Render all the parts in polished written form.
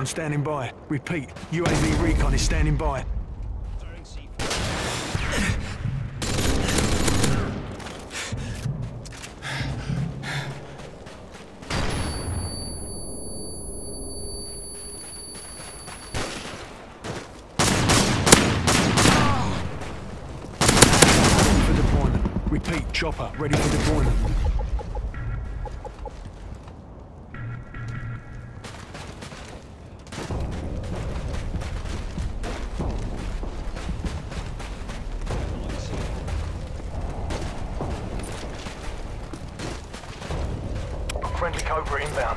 recon standing by. Repeat, UAV recon is standing by. Repeat, chopper, ready for deployment. Friendly Cobra inbound.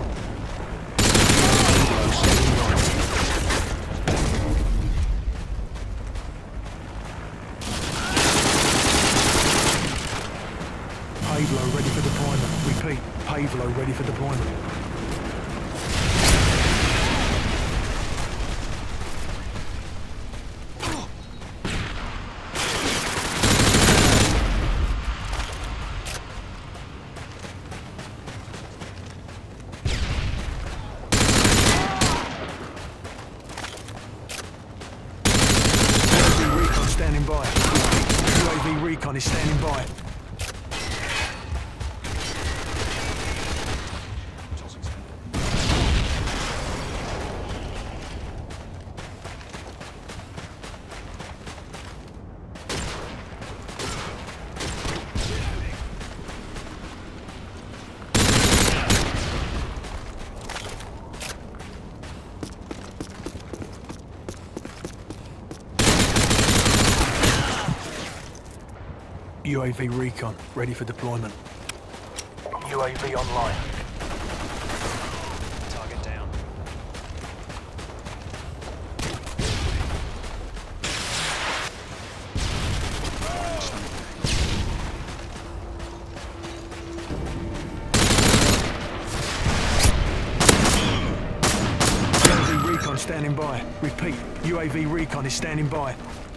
Payload ready for deployment. Repeat, payload ready for deployment. UAV recon standing by. UAV recon is standing by. UAV recon, ready for deployment. UAV online. Target down. UAV recon standing by. Repeat, UAV recon is standing by.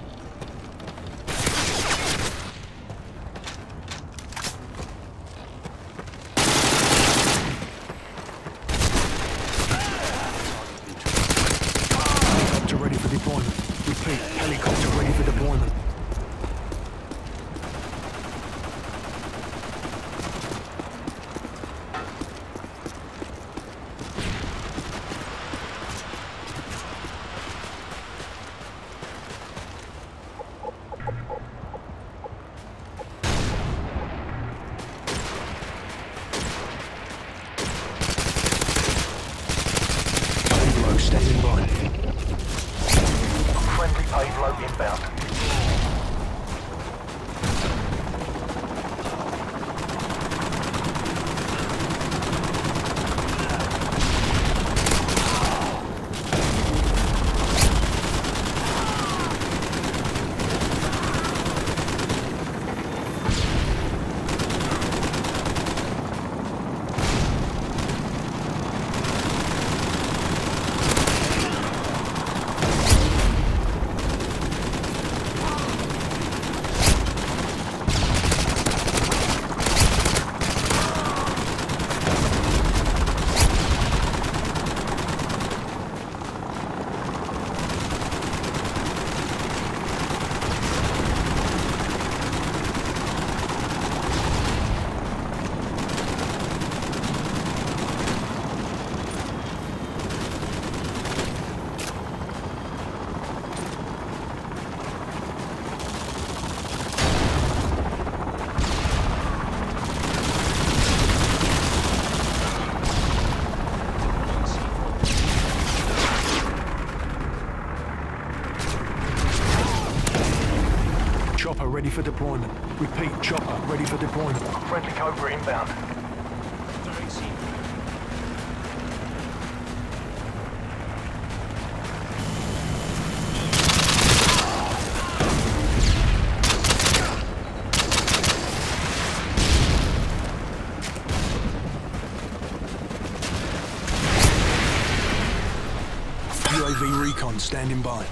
Ready for deployment. Repeat, helicopter ready for deployment. Payload standing by. Friendly payload inbound. Chopper ready for deployment. Repeat, chopper ready for deployment. Friendly Cobra inbound. UAV recon standing by.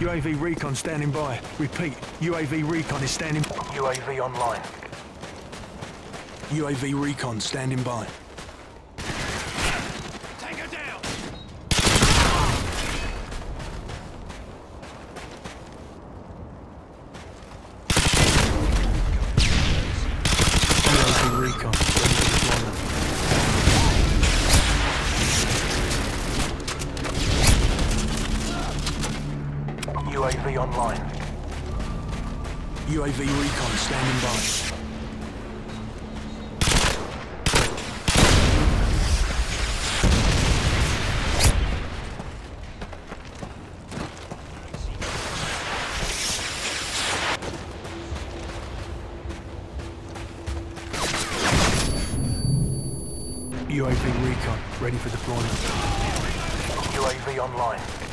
UAV recon standing by. Repeat, UAV recon is standing by. UAV online. UAV recon standing by. Take her down! UAV recon ready for deployment. UAV online. UAV recon standing by. UAV recon ready for deployment. UAV online.